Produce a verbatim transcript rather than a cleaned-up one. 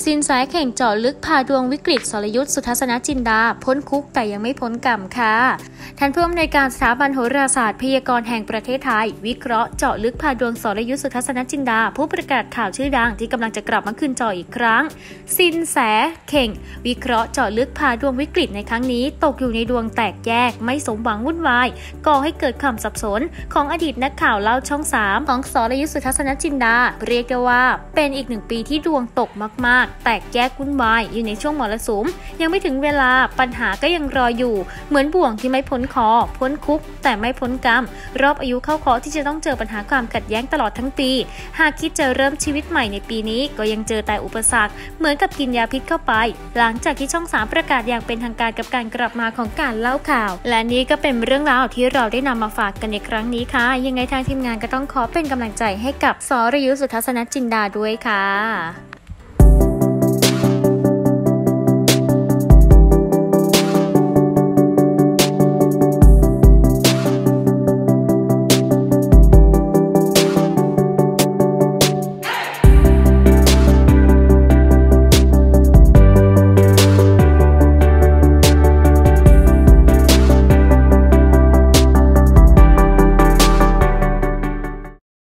สินแสเข่งเจาะลึกพาดวงวิกฤตสรยุทธสุทัศนจินดาพ้นคุกแต่ยังไม่พ้นกรรมค่ะท่านผู้อำนวยการสถาบันโหราศาสตร์พยากรณ์แห่งประเทศไทยวิเคราะห์เจาะลึกพาดวงสรยุทธสุทัศนจินดาผู้ประกาศข่าวชื่อดังที่กำลังจะกลับมาขึ้นจออีกครั้งสินแสเข่งวิเคราะห์เจาะลึกพาดวงวิกฤตในครั้งนี้ตกอยู่ในดวงแตกแยกไม่สมหวังวุ่นวายก่อให้เกิดความสับสนของอดีตนักข่าวเล่าช่องสามของสรยุทธสุทัศนจินดาเรียกได้ว่าเป็นอีกหนึ่งปีที่ดวงตกมากๆแตกแยกวุ่นวายอยู่ในช่วงมรสุมยังไม่ถึงเวลาปัญหาก็ยังรออยู่เหมือนบ่วงที่ไม่พ้นคอพ้นคุกแต่ไม่พ้นกรรมรอบอายุเข้าเคาะที่จะต้องเจอปัญหาความขัดแย้งตลอดทั้งปีหากคิดจะเริ่มชีวิตใหม่ในปีนี้ก็ยังเจอแต่อุปสรรคเหมือนกับกินยาพิษเข้าไปหลังจากที่ช่องสามประกาศอย่างเป็นทางการกับการกลับมาของการเล่าข่าวและนี่ก็เป็นเรื่องราวที่เราได้นำมาฝากกันในครั้งนี้ค่ะยังไงทางทีมงานก็ต้องขอเป็นกำลังใจให้กับสรยุทธสุทัศนจินดาด้วยค่ะ